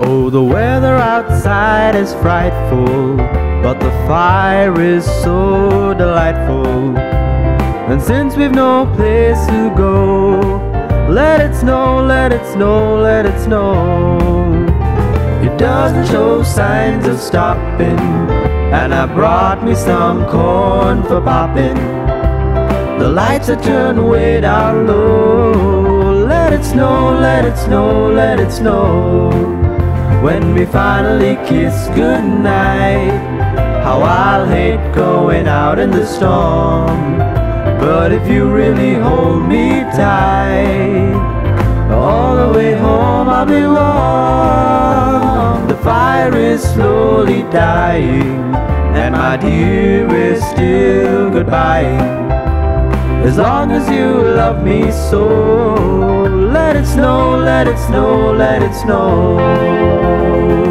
Oh, the weather outside is frightful, but the fire is so delightful. And since we've no place to go, let it snow, let it snow, let it snow. It doesn't show signs of stopping, and I brought me some corn for popping. The lights are turned way down low. Let it snow, let it snow, let it snow. When we finally kiss goodnight, how I'll hate going out in the storm. But if you really hold me tight, all the way home I'll be warm. The fire is slowly dying, and my dear is still goodbying. As long as you love me so, let it snow, let it snow, let it snow.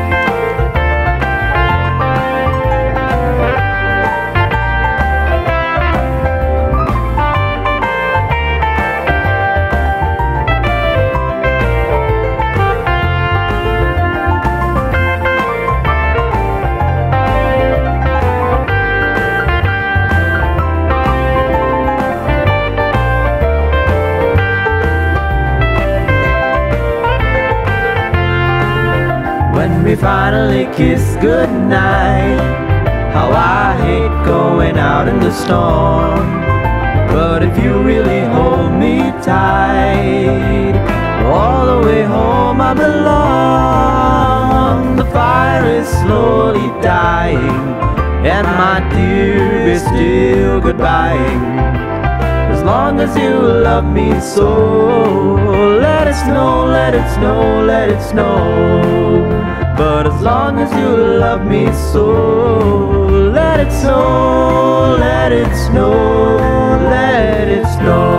When we finally kiss goodnight, how I hate going out in the storm. But if you really hold me tight, all the way home I belong. The fire is slowly dying, and my dear is still goodbying. As long as you love me so, let it snow, let it snow, let it snow. But as long as you love me so, let it snow, let it snow, let it snow.